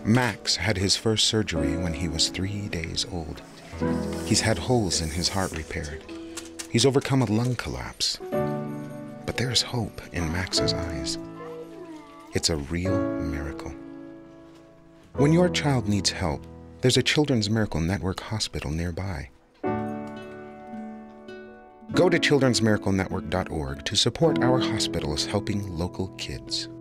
Max had his first surgery when he was 3 days old. He's had holes in his heart repaired. He's overcome a lung collapse. But there's hope in Max's eyes. It's a real miracle. When your child needs help, there's a Children's Miracle Network hospital nearby. Go to childrensmiraclenetwork.org to support our hospitals helping local kids.